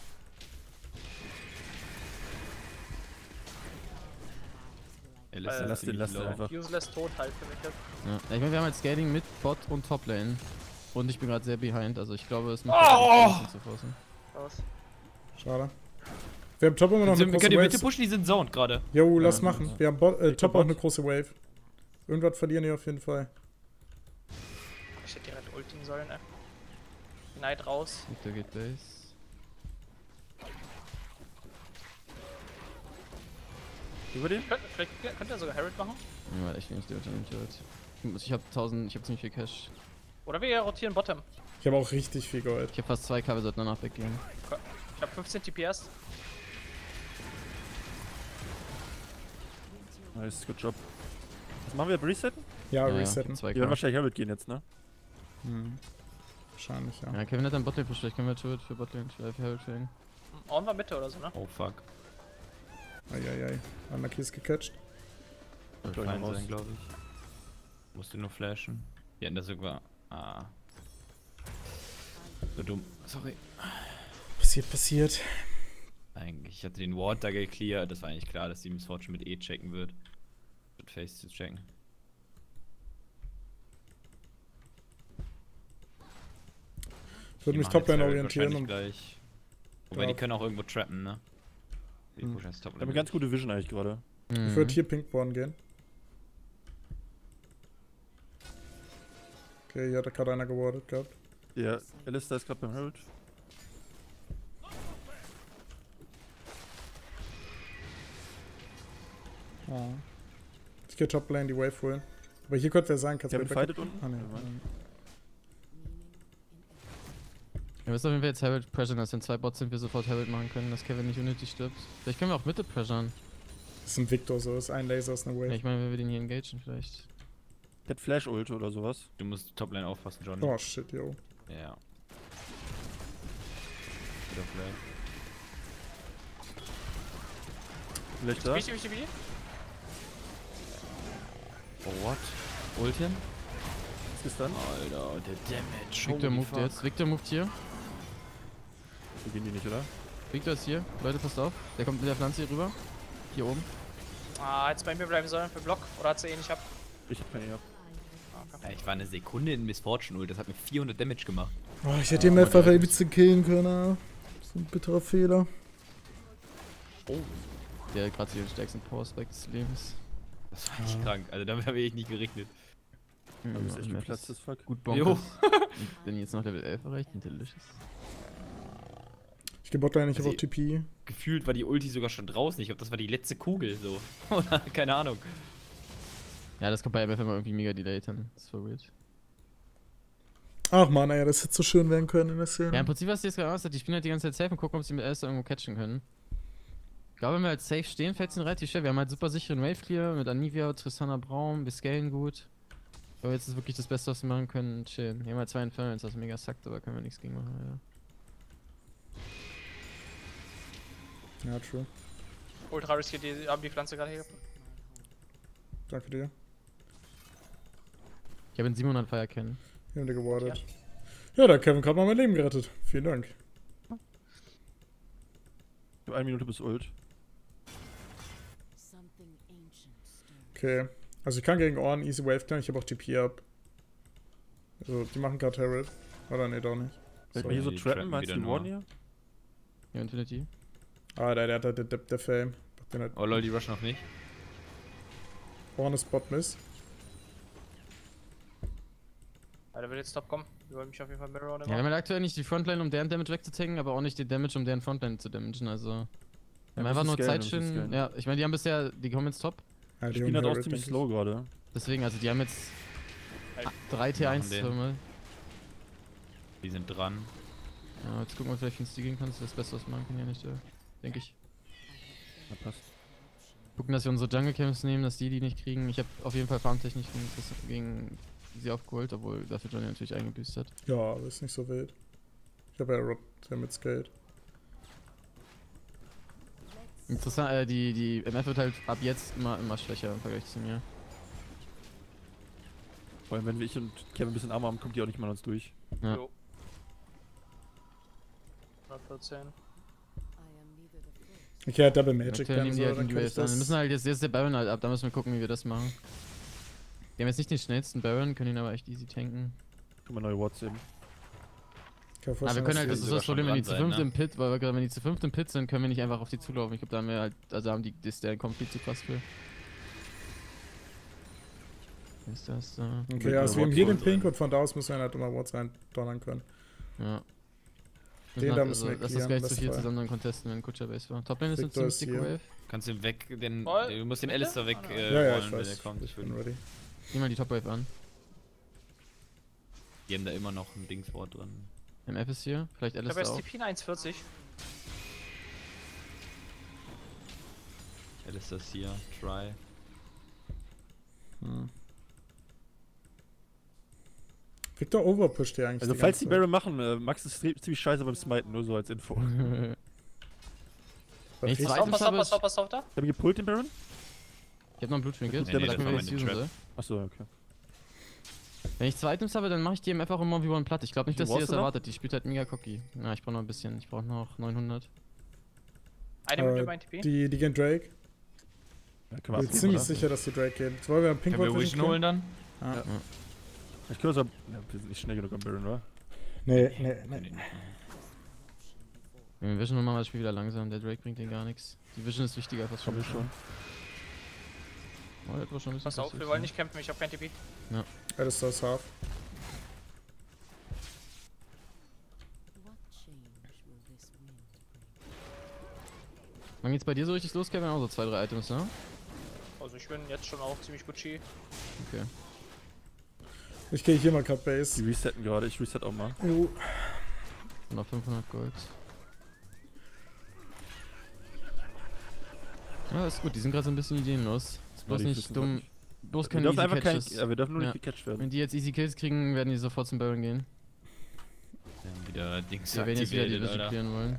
Alice Äh, ist Lass den, ziemlich lass den low. einfach. Useless tot halt für mich jetzt. ja. Ich meine, wir haben halt Scaling mit Bot und Toplane. Und ich bin gerade sehr behind. Also, ich glaube, es macht Oh! Sinn zu forcen. Raus. Schade. Wir haben Top immer noch eine Wir große können die Mitte Wave. pushen, die sind zoned gerade. Jo, lass Ja, machen. ja. Wir haben Bo äh, Ich Top glaub, auch eine Bot. große Wave. Irgendwas verlieren die auf jeden Fall. Ich hätte direkt ulten sollen, ey. Knight raus. Victor geht Base. Über den? Könnt, vielleicht könnt ihr sogar Herald machen. Ja, echt nicht der Turret. Ich habe tausend, ich habe ziemlich viel Cash. Oder wir rotieren Bottom. Ich habe auch richtig viel Gold. Ich habe fast zwei K, wir sollten danach weggehen. Ich habe fünfzehn T P S. Nice, good job. Was machen wir? Resetten? Ja, Ja, resetten. zwei Die werden K. wahrscheinlich Herald gehen jetzt, ne? Hm. Wahrscheinlich, ja. Ja, Kevin hat dann Botlane push, vielleicht können wir Turret für Botlane, äh, für Herald trainen. Orn war Mitte oder so, ne? Oh fuck. Eieiei. Anaki ist gecatcht. Soll Gleich fein raus. sein, glaube ich. Musst du nur flashen. Die hatten das sogar. Ah. So dumm. Sorry. Passiert, passiert. Eigentlich, ich hatte den Ward da gecleart. Das war eigentlich klar, dass die Miss Fortune mit E checken wird. Mit Face zu checken. Ich würde Die mich machen Toplane jetzt Herald orientieren wahrscheinlich und gleich. Wobei Ja. die können auch irgendwo trappen, ne? Die Hm. pushen jetzt Wir haben Toplane. eine ganz gute Vision eigentlich gerade. Mhm. ich würde hier Pinkborn gehen. Okay, hier hat gerade einer gewardet gehabt. Der Alistair ist gerade beim Herald. Ah. Ich gehe Toplane die Wave holen. Aber hier könnte wer sein, kannst du Kevin mir fightet Backup- unten. Ah, nee. Ja, Wir müssen auf jeden Fall jetzt Herald pressuren, dass wenn zwei Bots sind, wir sofort Herald machen können, dass Kevin nicht unnötig stirbt. Vielleicht können wir auch Mitte pressuren. Das ist ein Victor, so ist ein Laser, ist eine Ja, Wave. ich meine, wenn wir den hier engagen vielleicht. Der hat Flash-Ult oder sowas. Du musst Toplane aufpassen, Johnny. Oh shit, yo. Ja. Wieder Flash. Vielleicht da? Wichtig, wichtig, wichtig. Oh, what? Ultien? Was ist dann? Alter, der Damage. Victor Holy moved fuck. jetzt. Victor moved hier. So gehen die nicht, oder? Victor ist hier. Leute, passt auf. Der kommt mit der Pflanze hier rüber. Hier oben. Ah, hättest bei mir bleiben sollen für Block. Oder hat sie eh nicht ab? Ich hab keine ab. Ja, ich war eine Sekunde in Miss Fortune Ult, das hat mir vierhundert Damage gemacht. Oh, ich hätte ihn einfach ein bisschen killen können, ah. Das ist ein bitterer Fehler. Oh. Der hat gerade den stärksten Power-Spike des Lebens. Das war echt krank, also damit habe ich nicht gerechnet. Aber ist echt Ja, geplatzt, das Fuck. Gut Jo. bonkers. Wenn jetzt noch Level elf erreicht, Delicious. Ich geh Botlane, ich hab Also auch T P. Gefühlt war die Ulti sogar schon draußen, ich glaube das war die letzte Kugel so. Oder keine Ahnung. Ja, das kommt bei M F immer irgendwie mega delayed hin. Das ist voll weird. Ach man, ey, das hätte so schön werden können in der Szene. Ja, im Prinzip, was die jetzt gerade aus hat, die spielen halt die ganze Zeit safe und gucken, ob sie mit Alistair irgendwo catchen können. Ich glaube, wenn wir halt safe stehen, fällt es ihnen relativ schwer. Wir haben halt super sicheren Wave Clear mit Anivia, Tristana Braum, wir scalen gut. Aber jetzt ist wirklich das Beste, was wir machen können, chillen. Wir haben halt zwei Infernals, das mega sackt, aber können wir nichts gegen machen, ja. Ja, true. Ultra risky, die haben die Pflanze gerade hier gebracht. Danke dir. Ich habe einen siebenhundert Fire kennen. Wir haben dir gewartet. Ja, da hat Kevin gerade mal mein Leben gerettet. Vielen Dank. Ich hab eine Minute bis Ult. Okay. Also ich kann gegen Orn easy Wave clearen, ich habe auch T P ab. Also die machen gerade Herald. Oder nee, doch nicht. Vielleicht So. mal hier so die trappen, trappen meinst du wieder die nur. Warden hier? Ja, Infinity. Ah, der, der hat halt der, der, der Fame. Den hat Oh lol, die rushen noch nicht. Orn ist Bot Miss. Ja, der wird jetzt top kommen. Wir wollen mich auf jeden Fall Mirror Ja, wir haben halt aktuell nicht die Frontline, um deren Damage wegzutanken, aber auch nicht den Damage, um deren Frontline zu damagen, also... Wir haben wir einfach müssen nur scalen, Zeit wir müssen schön. scalen. Ja, ich meine, die haben bisher, die kommen jetzt top. Ja, Die die spielen haben halt auch Herald, ziemlich denke ich. slow gerade. Deswegen, also die haben jetzt Halt. drei T eins den. Türme. Die sind dran. Ja, jetzt gucken wir, vielleicht ins gehen kannst, das Beste, was wir machen können, ja nicht, äh, denke ich. Ja, passt. Gucken, dass wir unsere Jungle Camps nehmen, dass die die nicht kriegen. Ich habe auf jeden Fall Farmtechnik gegen, gegen sie aufgeholt, obwohl dafür Johnny natürlich eingebüßt hat. Ja, aber ist nicht so wild. Ich habe ja Rob, der mit Skate. Interessant, äh, die, die M F wird halt ab jetzt immer, immer schwächer im Vergleich zu mir. Vor allem, wenn wir ich und Kevin ein bisschen Arme haben, kommt die auch nicht mal an uns durch. Ja. Jo. hundertvierzehn. Okay, ja, Double Magic Aktuell nehmen die halt dann den kann ich Duels an. Wir das. müssen halt jetzt, jetzt der Baron halt ab, da müssen wir gucken, wie wir das machen. Wir haben jetzt nicht den schnellsten Baron, können ihn aber echt easy tanken. Können wir neue Wards eben. Kann mir Aber wir vorstellen, können halt, dass das ist sogar das Problem, schon wenn die zu dran fünft sein, im Pit, weil wir gerade, wenn die zu fünft im Pit sind, können wir nicht einfach auf die zulaufen. Ich glaube, da haben wir halt, also haben die, das der komplett zu krass für. Ist das, äh, die- Okay, Mit ja, einer also wir haben Ward hier den drin. Pink und von da aus müssen wir halt immer Wards reindonnern können. ja. Den Lass- da müssen wir Lass das clearen, gleich zu das viel Fall. zusammen dann contesten, wenn Kutscher Base war. Toplane ist eine Victor ziemlich ist dicke hier. Wave. Kannst du ihn weg, den, Voll. du musst den Bitte? Alistair weg Ah, äh, Ja, ja, rollen, ich wenn weiß. der kommt. Ich bin ready. Geh mal die Top-Wave an. Die haben da immer noch ein Dingswort drin. M F ist hier, vielleicht Ich habe Alistair jetzt auch. T P in eins vierzig. Alistair ist hier, try. Hm. Victor overpusht hier eigentlich. Also, die falls die ganze Barrel machen, äh, Max ist zie- ziemlich scheiße beim Smiten, nur so als Info. Zeit. Wenn ich Was zwei Pass auf, Items pass auf, habe, pass auf, pass auf da. Haben wir gepult den Baron? ich hab noch einen Bluttrinket, Nee, nee, nee, sag das mir, war wie ich meine usen Trap. soll. Achso, okay. Wenn ich zwei Items habe, dann mache ich die M F auch immer wie one platt. Ich glaube nicht, Wie dass sie brauchst das du noch? erwartet. Die spielt halt mega cocky. Na, ich brauche noch ein bisschen. Ich brauche noch neunhundert. Eine Äh, Minute mein T P. Die, die gehen Drake. Ja, können wir Ich bin abgeben, ziemlich oder? sicher, dass die Drake gehen. Jetzt wollen wir Pink Können wir Ward Vision Vision holen dann? Ah. Ja. Ich kann uns aber. Ja, wir sind nicht schnell genug am Baron, oder? Nee, nee, nee. Wenn wir Vision holen, machen wir das Spiel wieder langsam. Der Drake bringt den gar nichts. Die Vision ist wichtiger, fast Hab schon. ich schon. Oh, das war schon ein bisschen Pass auf, passiv, wir wollen ne? nicht kämpfen, ich habe kein T P. Alistair ist half. Wann geht's bei dir so richtig los, Kevin? Auch so zwei, drei Items, ne? Also ich bin jetzt schon auch ziemlich Gucci. Okay. Ich gehe hier mal Cut Die Base. resetten gerade, ich reset auch mal. Jo. Und noch fünfhundert Gold. Okay, ja, also wir haben hier den Pink und von da aus müssen wir halt immer Pink Ward Vision clearen. Wann geht's bei dir so richtig los, Kevin? Auch so zwei, drei Items, ne? Okay. Ich gehe hier mal Cut Base. Okay. Ja, ist gut, die sind gerade so ein bisschen ideenlos. Ist bloß die nicht wissen dumm. nicht. Bloß Wir keine dürfen easy einfach kein, Catches. ja, wir dürfen nur Ja. nicht gecatcht werden. Wenn die jetzt easy Kills kriegen, werden die sofort zum Baron gehen. Wir haben wieder Dings Die werden jetzt wieder die aktiviert, Vision Alter. clearen wollen.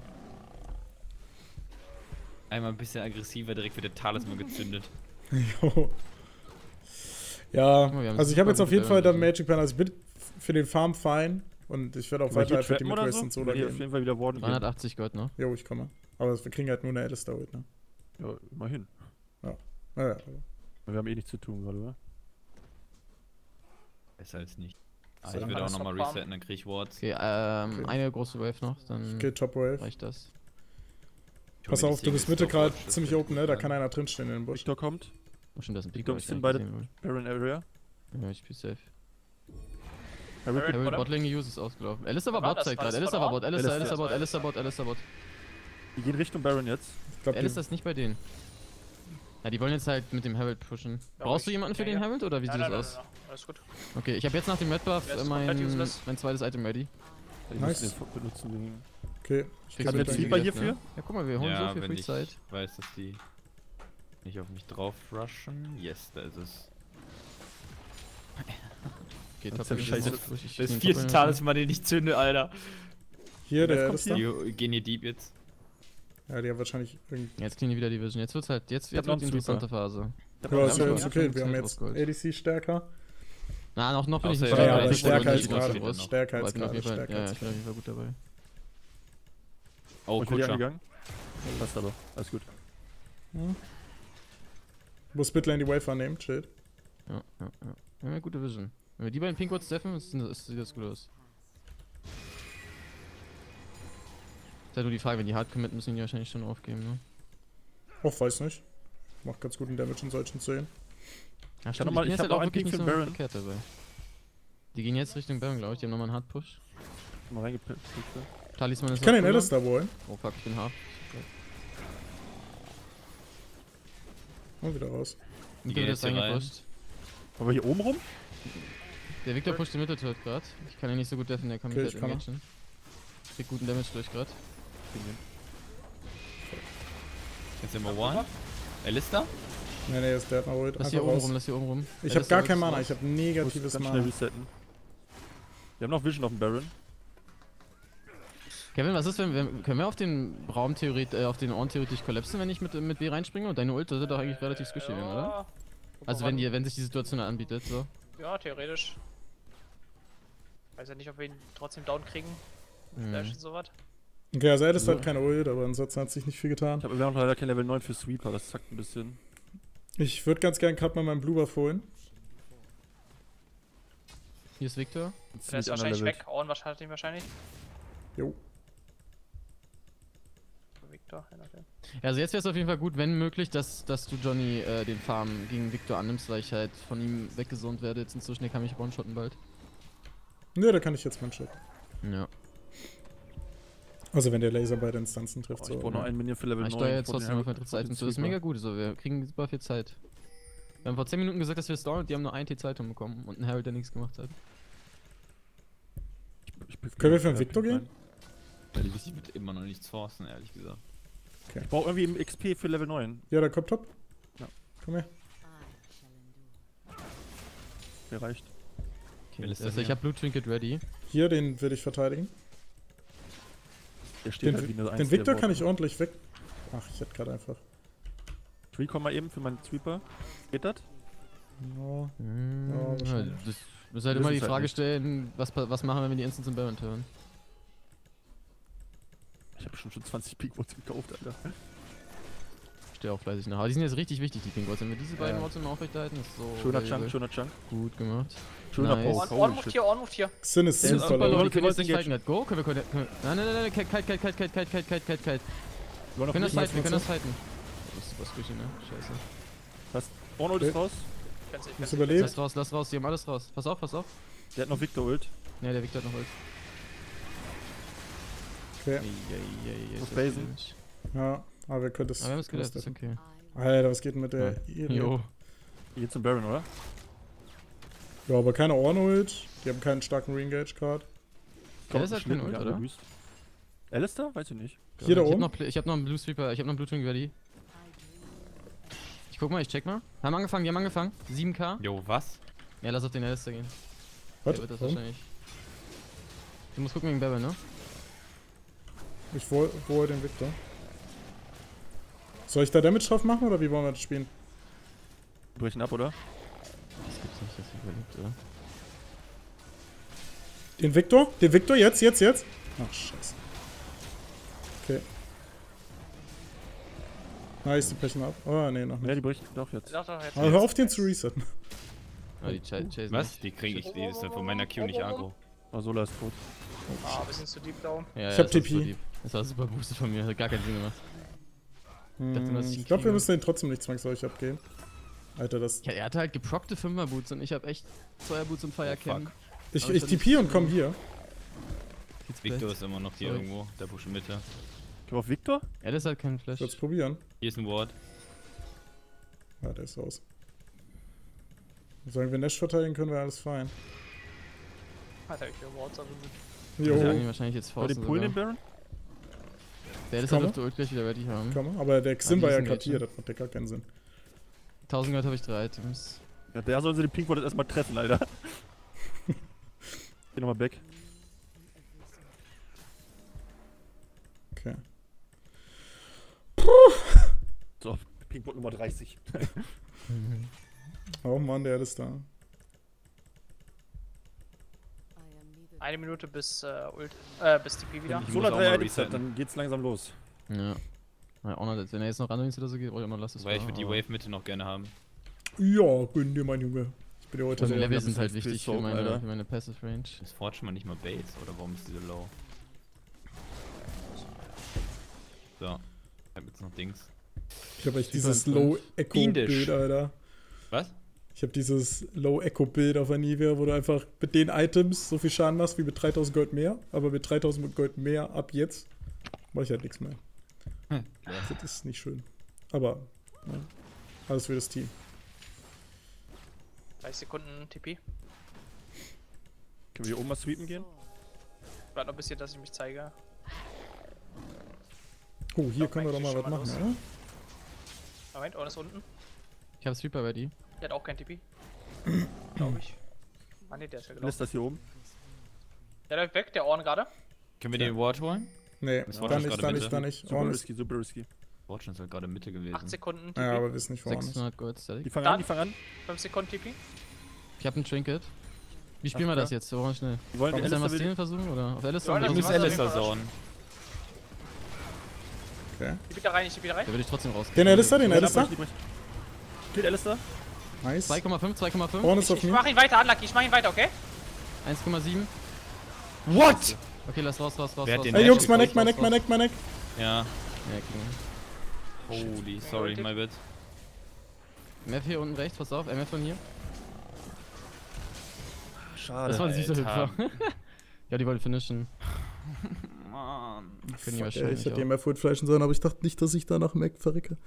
Einmal ein bisschen aggressiver, direkt wieder Talisman gezündet. Jo. Ja, mal, wir haben also ich super habe jetzt auf gute jeden Fall dann Baron. Magic Pen, also ich bin für den Farm fein und ich werde auch Wollen wir weiter hier einfach die trappen oder Midways so? und so Oder hier auf gehen. jeden Fall wieder Warden gehen. dreihundertachtzig Gold noch. Jo, ich komme. Aber wir kriegen halt nur eine Alistair heute, ne? Ja, immerhin. Ja, ja. Wir haben eh nichts zu tun gerade, oder? Besser als nicht. Ah, So, ich dann würde auch alles nochmal verfarmen. resetten, dann krieg ich Wards. Okay, ähm, Okay. eine große Wave noch, dann Okay, Top Wave. reicht das. Ich hol Pass mir die auf, du bist Mitte Single-Stopwatch, gerade das ziemlich wird open, ne? gut Da sein. kann einer drinstehen in den Busch. Victor kommt. Oh, stimmt, das ist ein Pick. Victor aber ich sind gar beide nicht gesehen, Baron Area. wohl. Ja, ich bin safe. Harry Baron- Harry oder? Botlane Use ist ausgelaufen. Alistair war War Bot das- zeigt war das gerade. Alistair war von Bot. Alistair, Alistair. Alistair Bot, Alistair Bot, Alistair Bot. Die gehen Richtung Baron jetzt. Ich glaube, Alistair ist nicht bei denen. Ja, die wollen jetzt halt mit dem Herald pushen. Ja, Brauchst ich- du jemanden für ja, den ja. Herald oder wie Nein, sieht nein, das nein, aus? nein, nein. Alles gut. Okay, ich habe jetzt nach dem Red Buff Der ist äh, komplett mein, useless. mein zweites Item ready. Die Nice. müssen den benutzen wegen. okay. Ich Kriegst Hat du der mit Sweeper Easy hierfür? Gift, ne? Ja, guck mal, wir holen Ja, so viel wenn Free ich Zeit. weiß, dass die nicht auf mich drauf rushen. Yes, da ist es. Okay, Das top ist ja Lane scheiße. ist gut. Ich Das nehm vierte Top Lane. Talisman, den ich zünde, Alter. Hier, der Jetzt kommt Alistair. Jo, gehen hier deep jetzt. Ja, die haben wahrscheinlich irgendwie. Jetzt kriegen die wieder die Vision. Jetzt wird's halt, jetzt, hab jetzt noch wird die einen Sweeper. interessante Phase. Ja, ist ja Ja, jetzt okay. ja, Wir haben ja, jetzt Gold. A D C stärker. Na, noch, noch bin ich Außer nicht Ja, Ja, ja, aber ich stärker wollte als nicht gerade. rausfinden. Stärker Aber als ich bin auf gerade. jeden Fall, Stärker ja, als ich bin auf jeden Fall gut dabei. Oh, Ich bin die Kutscher. angegangen. Passt aber. Alles gut. Muss Midlane die Wave annehmen, chill. Ja, ja, ja. Wir haben eine gute Vision. Wenn wir die beiden Pinkwards treffen, ist, ist, sieht das gut aus. Ist halt nur die Frage, wenn die hard committen, müssen die wahrscheinlich schon aufgeben, ne? Och, weiß nicht. Macht ganz guten Damage in solchen Szenen. Ja, hab noch mal- bin ich jetzt hab noch einen wirklich Ping nicht für so Baron. verkehrt dabei. Die gehen jetzt Richtung Baron, glaube ich. Die haben nochmal einen Hard Push. Mal reingepickt. Talisman ist Ich kann auch den cool. Alistair holen. Oh fuck, ich bin hart. Und wieder raus. Die Und gehen der jetzt ist hier rein. reingepusht. Aber hier oben rum? Der Victor pusht den Mittelturret gerade. Ich kann ihn nicht so gut deffen, der kann mich Okay, halt ich kann engagen. Kriegt guten Damage durch gerade. Jetzt sind wir one. Alistair? Nee, nee, ist der hat mal holt. Lass Einfach hier oben raus. rum, lass hier oben rum. Ich Ja, hab gar das kein ist Mana, raus. ich hab Muss negatives ganz schnell Mana. resetten. Wir haben noch Vision auf dem Baron. Kevin, was ist, wenn wir, können wir auf den Raum theoretisch, äh, auf den Ort theoretisch kollapsen, wenn ich mit, mit B reinspringe? Und deine Ult sollte doch eigentlich relativ squishy werden, oder? Ja, Also wenn die, wenn sich die Situation anbietet, so. Ja, theoretisch. Weiß ja nicht, ob wir ihn trotzdem down kriegen. Mhm. Flash und sowas. Okay, also Alistair Ja. hat keine Ult, aber ansonsten hat sich nicht viel getan. Ich hab, wir haben noch leider kein Level neun für Sweeper, das zackt ein bisschen. Ich würde ganz gern gerade mal meinen Blue Buff holen. Hier ist Victor. Das ist Der ist ziemlich wahrscheinlich underlevelt. weg. Ohren hat ihn wahrscheinlich. Jo. Victor, je nachdem. Ja, also jetzt wäre es auf jeden Fall gut, wenn möglich, dass, dass du Johnny äh, den Farm gegen Victor annimmst, weil ich halt von ihm weggesohnt werde. Jetzt inzwischen, der kann mich one-shotten bald. Nö, da kann ich jetzt mal shit. Ja. Also wenn der Laser beide Instanzen trifft, Oh, so. ich brauche noch einen Minion für Level Ich neun. steuere jetzt vor den trotzdem auf mein Harry- drittes vor Item den zu. Das ist Sweeper. mega gut, so. Wir kriegen super viel Zeit. Wir haben vor zehn Minuten gesagt, dass wir stallen und die haben nur ein T-Zeitung bekommen und einen Herald, der nichts gemacht hat. Ich pick- Können wir für den ja, Victor pick gehen? rein. Weil ich wird immer noch nichts forcen, ehrlich gesagt. Ich brauche irgendwie im X P für Level neun. Ja, dann kommt top. Ja. Komm her. Der reicht. Okay, Will es also denn ich hier? habe Blue Trinket ready. Hier, den will ich verteidigen. Der steht Den, halt wie eine den Eins, Victor der kann ich Bot. ordentlich weg. Ach, ich hätte gerade einfach. Ich recall mal eben für meinen Sweeper. Geht das? Ja. Hm, Ja, ja, wahrscheinlich. das muss halt Wir immer die wissen's halt Frage nicht. stellen, was, pa- was machen wir, wenn die Instants im Baron turn? Ich habe schon schon zwanzig Peakbots gekauft, Alter. Ich stehe auch fleißig nach. Aber die sind jetzt richtig wichtig, die Pink-Wards. Wenn wir diese beiden Ja. Wards immer aufrechterhalten, ist so Schöner valuable. Chunk, schöner Chunk. Gut gemacht. Schöner Nice. Poke. Ohren, Ohren Holy moved shit. hier, Ohren moved hier. Sin ist Der ist super super low, low. die können jetzt nicht Engage. fighten. Go, können wir, können wir, nein, nein, nein, nein, kalt, kalt, kalt, kalt, kalt, kalt, kalt, kalt, kalt, kalt. Wir wollen Wir können das noch fighten, wir können das Fünfzehn. fighten. Das ist super squishy, ne? Scheiße. Was? Ornold ist Okay. raus. Kannst du- Muss kannst du- überleben. Lass raus, lass raus, die haben alles raus. Pass auf, pass auf. Der hat noch Victor Ult. Ja, der Victor hat noch Ult. Okay. Ei, ei, ei, ei, Muss ist das basen. wenig. Ja, aber wir können das. Aber wir haben es können das gedacht, ist treffen. okay. Alter, was geht denn mit der Ja. Irie? Jo. Die geht zum Baron, oder? Ja, aber keine Ornold. Die haben keinen starken Re-Engage Card. Ja, das hat Schlitten keinen Ult, gerade oder? büßt. Alistair? Weiß ich nicht. Hier da ich hab oben? noch, Pl- ich hab noch einen Blue Sweeper, ich hab noch einen Blue Twin ready. Ich guck mal, ich check mal. Haben angefangen, die haben angefangen. sieben K. Jo, was? Ja, lass auf den Alistair gehen. Was? Der wird das Warum? wahrscheinlich. Du musst gucken wegen Bebel, ne? Ich wohl, wohl den Victor. Soll ich da Damage drauf machen oder wie wollen wir das spielen? Brechen ab, oder? Das gibt's nicht, dass er überlebt, oder? Den Victor? Den Victor? Jetzt, jetzt, jetzt? Ach, scheiße. Okay. Nice, die brechen ab. Oh, nee, noch Ja, nicht. die brechen doch jetzt. Doch, doch, jetzt. Aber hör auf, den zu resetten. Ah, die ch chasen Was? nicht. Die kriege ich, die ist ja von meiner Q nicht aggro. Oh, Sola ist tot. Ah, ein bisschen zu deep down. Ja, Ich ja, hab das war T P. so deep. Das war super boosted von mir, hat gar keinen Sinn gemacht. dachte immer, dass ich ihn Ich glaube, wir kriege. müssen den trotzdem nicht zwangsläufig abgehen. Alter, das... Ja, er hatte halt geprockte Fünfer-Boots und ich hab echt Zweier-Boots und Firecam. fuck. Ich, Aber ich ich T P und komm hier. Victor ist immer noch hier Sorry. irgendwo, der Busch in Mitte. Geh auf Victor? Ja, das ist halt kein Flash. Jetzt probieren. Hier ist ein Ward. Ja, der ist raus. Solange wir Nash verteidigen können, wäre alles fein. Alter, ich will Wards aber gut. Also Jo, eigentlich wahrscheinlich jetzt War die forcen Pullen den sogar. Baron? Der ist Komme. halt dürfte gleich wieder ready haben. komm. Aber der Xin die war ja sind gerade hier, jetzt, das macht ja gar keinen Sinn. tausend Gold habe ich drei Items. Ja, der soll sie den Pink Ward jetzt erstmal treffen, Alter. Geh nochmal back. Okay. So, Pink Ward Nummer dreißig. Oh Mann, der ist da. Eine Minute bis äh, Ult, äh, bis T P wieder. Ich Sola muss auch mal drei Edits hat, resetten. dann geht's langsam los. Ja. Ja, auch noch, wenn er jetzt noch Randoms oder so geht, brauche ich auch noch Last Weil ich würde die Wave-Mitte noch gerne haben. Ja, gönn dir, mein Junge. Ich bin ja heute Also der- Level das sind ist halt viel wichtig für Soap, meine, Alter. für meine Passive Range. Ist Forge mal nicht mal Bates oder warum ist diese low? So. Ich hab jetzt noch Dings. Ich habe echt dieses Super Low Echo Bild, Fiendisch. Alter. Was? Ich habe dieses Low Echo Bild auf Anivia, wo du einfach mit den Items so viel Schaden machst wie mit dreitausend Gold mehr, aber mit dreitausend Gold mehr ab jetzt mache ich halt nichts mehr. Hm. Das ist nicht schön. Aber ja, alles für das Team. dreißig Sekunden T P. Können wir hier oben mal sweepen gehen? Warte noch ein bisschen, dass ich mich zeige. Oh, hier Doch, können wir doch eigentlich mal was schon mal machen, los. oder? Moment, Orn ist unten. Ich habe Sweeper ready. Der hat auch kein T P. Glaube ich. Ah ne, der ist ja Lässt gelaufen. das hier oben? Der läuft weg, der Orn gerade. Können wir den Ward holen? Nee, Das da war das nicht, gerade da Mitte. nicht, da nicht. Super Orn ist, risky, super risky. Ward ist halt gerade Mitte gewesen. acht Sekunden T P. ja, aber wir wissen nicht, wo Orn ist. sechshundert Gold static. Die fangen Dann- an, die fangen an. fünf Sekunden T P. Ich habe ein Trinket. Wie spielen wir Ach, das jetzt? So schnell. Die wollen Komm, Willst du einmal Alistair Stealen versuchen oder auf Alistair? Ja, oder Ich das muss so? ist Alistair Alistair saunen. Okay. Ich bin da rein, ich bin da rein. Der würde ich trotzdem rausgehen. Den Alistair, den will. Alistair. Killt Alistair. Nice. zwei Komma fünf, zwei Komma fünf. Orn ist Ich, auf ich mir. mach ihn weiter, Unlucky, ich mach ihn weiter, okay? eins Komma sieben. What? Okay, lass raus, raus, raus. Wer hat raus, den raus, Ey, Jungs, raus, mein raus, Eck, mein raus, Eck, mein raus. Eck, mein Eck. Ja. Ja, kriegen Holy, sorry, my bad. wir. M F hier unten rechts, pass auf, M F von hier. Schade. Das war ein süßer Alter. Hüpfer. Ja, die wollten finishen. Mann. Können die Fuck, ey, wahrscheinlich ich hätte auch. ihm Food fleischen sollen, aber ich dachte nicht, dass ich da nach dem Eck verrecke.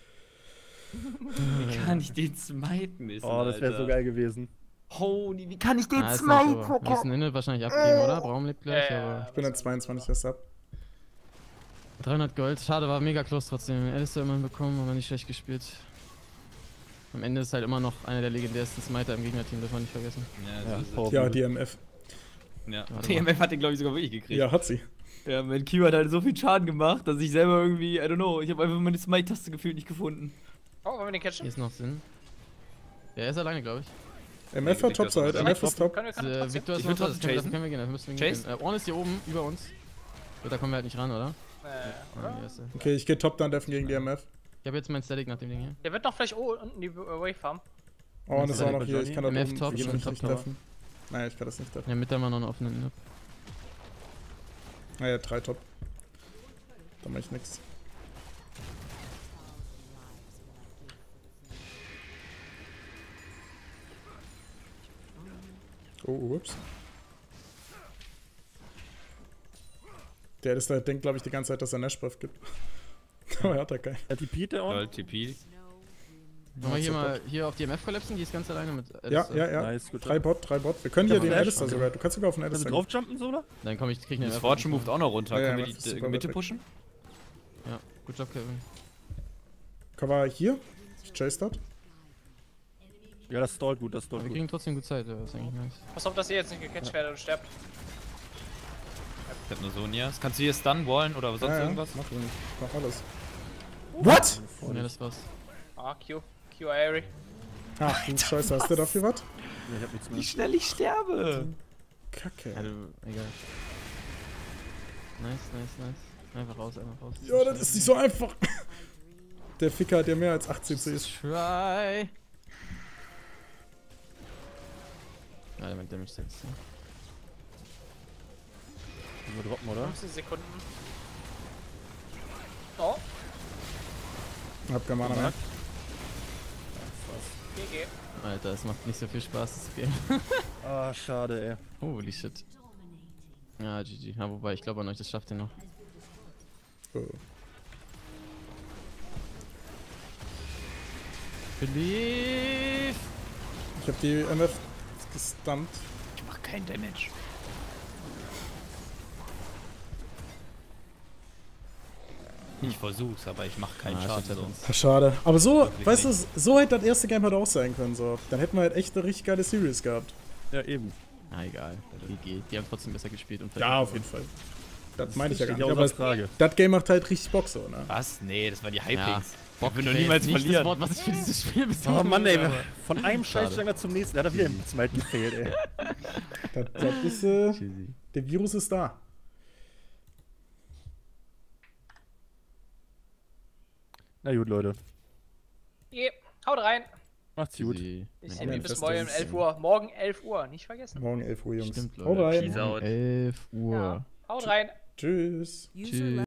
Wie kann ich den smiten missen, Oh, das wäre so Alter? geil gewesen. Holy, wie kann ich den Ah, ist nicht so. Wir müssen Inne wahrscheinlich abgeben, oder? Braum lebt gleich, Ja, ja, aber. Ich bin dann zweiundzwanzig erst ab. dreihundert Gold. Schade, war mega close trotzdem. Alistair immerhin bekommen, aber nicht schlecht gespielt. Am Ende ist halt immer noch einer der legendärsten Smiter im Gegnerteam, darf man nicht vergessen. Ja, Ja, so ist Power- es. Ja, die M F. Ja. Warte T mal. M F hat den, glaube ich, sogar wirklich gekriegt. Ja, hat sie. Ja, mein Q hat halt so viel Schaden gemacht, dass ich selber irgendwie, I don't know, ich habe einfach meine Smite-Taste gefühlt nicht gefunden. Oh, wollen wir den Hier catchen? ist noch Sinn. Der ist alleine, glaube ich. M F hat Topside, M F ist top. Können wir, können wir Äh, trotzdem? Victor ist Ich noch will da, trotzdem das chasen. können wir gehen, da müssen wir Chase? gehen. Äh, Orn ist hier oben, über uns. So, da kommen wir halt nicht ran, oder? Äh, Ah, oder? die erste. Okay, ich gehe top down deffen gegen die M F. Ich habe jetzt mein Static nach dem Ding hier. Der wird noch vielleicht oh, unten die Wave farmen. Orn ist auch noch bei hier, ich Johnny? kann da M F oben top, wirklich schon nicht top nicht Tower. deffen. Naja, ich kann das nicht deffen. Ja, mit der mal noch einen offenen Inhib. Naja, drei top. Da mach ich nix. Oh, ups. Der ist da, denkt, glaube ich, die ganze Zeit, dass er Nash-Buff gibt. Aber er hat da keinen. Er T P der on? Lol, T P. Wollen wir hier mal hier auf die M F kollapsen? Die ist ganz alleine mit Ja, Alistair. ja, ja. Nice, gut. Drei Bot, drei Bot. Wir können hier Kann man den Nash Alistair machen? sogar. Du kannst sogar auf den Kannst du Alistair. draufjumpen, Sola? Dann komme ich, krieg ich eine Das M F. Fortune moved auch noch runter. Ja, ja, Können wir das ist die super äh, Mitte weit weg. pushen? Ja, gut Job, Kevin. Cover hier. Ich chase das. Ja, das stallt gut, das Wir stallt gut. kriegen trotzdem gut Zeit, ja, das ist eigentlich nice. Pass auf, dass ihr jetzt nicht gecatcht werdet und sterbt. Ich hab nur Sonias. Kannst du hier stunnen wollen oder sonst Ja, ja, irgendwas? Mach, ich. Mach alles. What? Oh ne, das war's. Ah, Q. Q Airy. Ach du Scheiße, hast du dafür was? Nee, ich hab nichts mehr. Wie schnell ich sterbe! Kacke. Ja, du, egal. Nice, nice, nice. Einfach raus, einfach raus. Ja, das ist nicht so einfach. Der Ficker hat ja mehr als achtzehn C S. Try. Ja, der macht Damage sechs. Wir droppen, oder? fünfzehn Sekunden. Oh, Hab kein Mana mehr. G G. Alter, es macht nicht so viel Spaß, das Game. Ah, schade, ey. Holy shit. Ja, G G. Ja, wobei, ich glaube an euch, das schafft ihr noch. Oh. Believe! Ich hab die M F gestunt. Ich mach keinen Damage. Ich versuch's, aber ich mach keinen Ah, Schaden. shit, So. Ach, schade. Aber so, Wirklich weißt du, so hätte das erste Game halt auch sein können. So. Dann hätten wir halt echt eine richtig geile Series gehabt. Ja, eben. Na egal, G G. Die haben trotzdem besser gespielt und Ja, auf jeden Fall. Das meine ich ja gar steht nicht. ja Aber außer Frage. das Game macht halt richtig Bock so, ne? Was? Nee, das waren die Ja, Hypings. Bock will noch wäre niemals jetzt nicht verlieren. das Wort, was ich für dieses Spiel bis Oh Mann, ey. aber- Von einem Schade. Scheißschlager zum nächsten. Der hat er wieder im zweiten gefehlt, ey. Das, das ist, äh, Cheesy. der Virus ist da. Na gut, Leute. G. Haut rein. Macht's gut. Cheesy. Ich Ja, sehe mich Amen. bis Festes morgen um elf Uhr. Morgen elf Uhr, nicht vergessen. Morgen elf Uhr, Jungs. Stimmt, Hau Leute. rein. Peace out. elf Uhr. Ja. Haut rein. Tschüss. Tschüss.